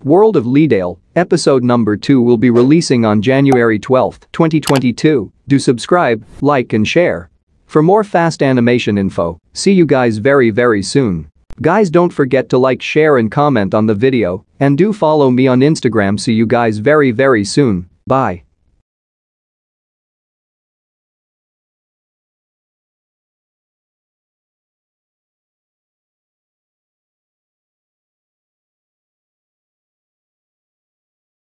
World of Leadale, episode number 2 will be releasing on January 12, 2022. Do subscribe, like and share. For more fast animation info, see you guys very soon. Guys, don't forget to like, share and comment on the video, and do follow me on Instagram. See you guys very soon. Bye.